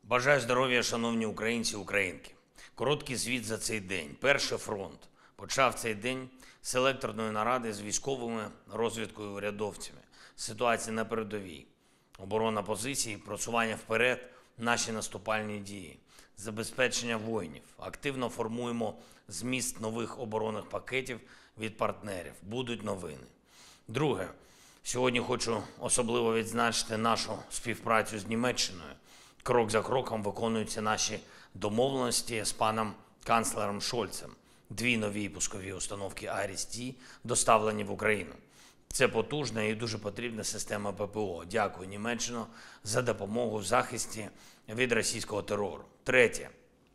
Бажаю здоров'я, шановні українці і українки. Короткий звіт за цей день. Перший фронт почав цей день з селекторної наради з військовими, розвідкою і урядовцями. Ситуація на передовій. Оборона позицій, просування вперед, наші наступальні дії, забезпечення воїнів. Активно формуємо зміст нових оборонних пакетів від партнерів. Будуть новини. Друге. Сьогодні хочу особливо відзначити нашу співпрацю з Німеччиною. Крок за кроком виконуються наші домовленості з паном канцлером Шольцем. 2 нові пускові установки Аріс-Т доставлені в Україну. Це потужна і дуже потрібна система ППО. Дякую, Німеччино, за допомогу в захисті від російського терору. Третє.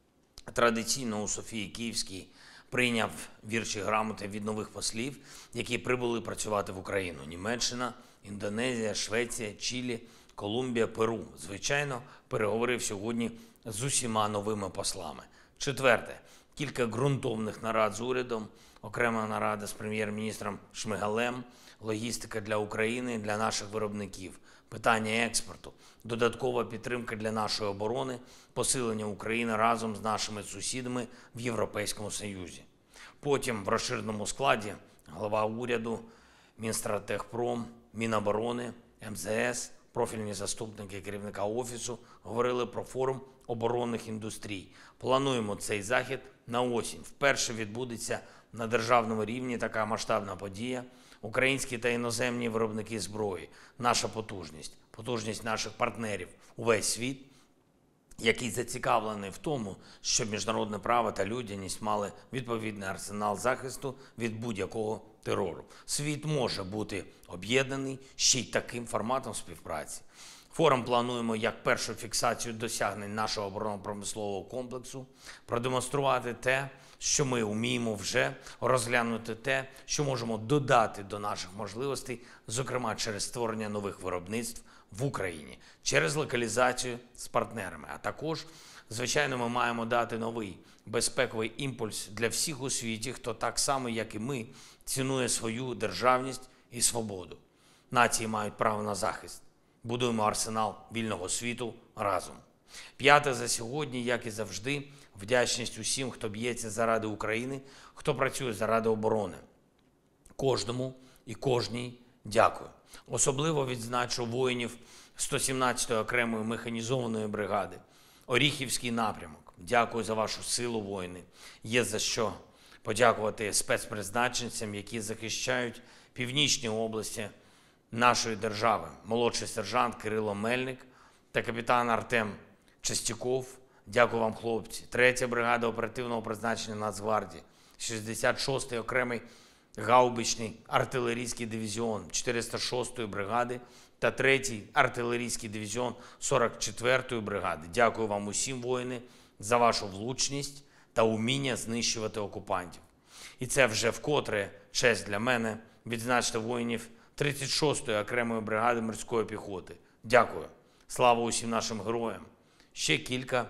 Традиційно у Софії Київській прийняв вірші грамоти від нових послів, які прибули працювати в Україну. Німеччина, Індонезія, Швеція, Чилі, Колумбія, Перу. Звичайно, переговорив сьогодні з усіма новими послами. Четверте. Кілька ґрунтовних нарад з урядом, окрема нарада з прем'єр-міністром Шмигалем, логістика для України, для наших виробників, питання експорту, додаткова підтримка для нашої оборони, посилення України разом з нашими сусідами в Європейському Союзі. Потім в розширеному складі глава уряду, Мінстратегпром, Міноборони, МЗС, профільні заступники керівника Офісу говорили про форум оборонних індустрій. Плануємо цей захід на осінь. Вперше відбудеться на державному рівні така масштабна подія. Українські та іноземні виробники зброї, наша потужність, потужність наших партнерів, увесь світ, який зацікавлений в тому, щоб міжнародне право та людяність мали відповідний арсенал захисту від будь-якого терору. Світ може бути об'єднаний ще й таким форматом співпраці. Форум плануємо як першу фіксацію досягнень нашого оборонно-промислового комплексу, продемонструвати те, що ми вміємо вже, розглянути те, що можемо додати до наших можливостей, зокрема через створення нових виробництв в Україні, через локалізацію з партнерами. А також, звичайно, ми маємо дати новий безпековий імпульс для всіх у світі, хто так само, як і ми, цінує свою державність і свободу. Нації мають право на захист. Будуємо арсенал вільного світу разом. П'яте за сьогодні, як і завжди, вдячність усім, хто б'ється заради України, хто працює заради оборони. Кожному і кожній дякую. Особливо відзначу воїнів 117-ї окремої механізованої бригади. Оріхівський напрямок. Дякую за вашу силу, воїни. Є за що подякувати спецпризначенцям, які захищають північні області нашої держави. Молодший сержант Кирило Мельник та капітан Артем Частяков. Дякую вам, хлопці. 3-я бригада оперативного призначення Нацгвардії, 66-й окремий гаубичний артилерійський дивізіон 406-ї бригади та 3-й артилерійський дивізіон 44-ї бригади. Дякую вам усім, воїни, за вашу влучність та уміння знищувати окупантів. І це вже вкотре честь для мене відзначити воїнів 36-ї окремої бригади морської піхоти. Дякую. Слава усім нашим героям. Ще кілька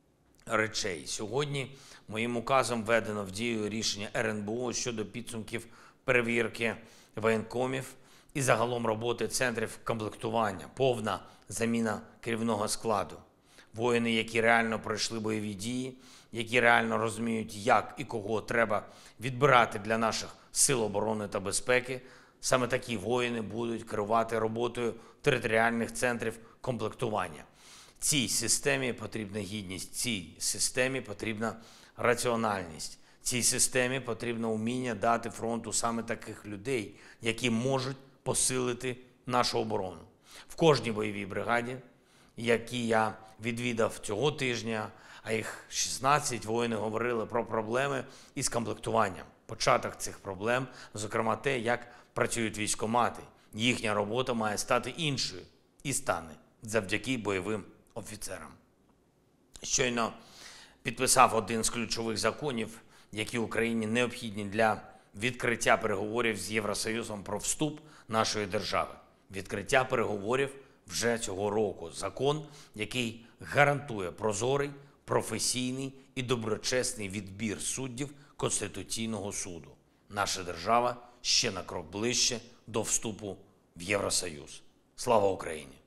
речей. Сьогодні моїм указом введено в дію рішення РНБО щодо підсумків перевірки воєнкомів і загалом роботи центрів комплектування. Повна заміна керівного складу. Воїни, які реально пройшли бойові дії, які реально розуміють, як і кого треба відбирати для наших сил оборони та безпеки, саме такі воїни будуть керувати роботою територіальних центрів комплектування. Цій системі потрібна гідність, цій системі потрібна раціональність, цій системі потрібно вміння дати фронту саме таких людей, які можуть посилити нашу оборону. В кожній бойовій бригаді, які я відвідав цього тижня, а їх 16, воїни говорили про проблеми із комплектуванням. Початок цих проблем, зокрема те, як працюють військкомати. Їхня робота має стати іншою і стане завдяки бойовим офіцерам. Щойно підписав один з ключових законів, які Україні необхідні для відкриття переговорів з Євросоюзом про вступ нашої держави. Відкриття переговорів вже цього року. Закон, який гарантує прозорий, професійний і доброчесний відбір суддів Конституційного суду. Наша держава ще на крок ближче до вступу в Євросоюз. Слава Україні!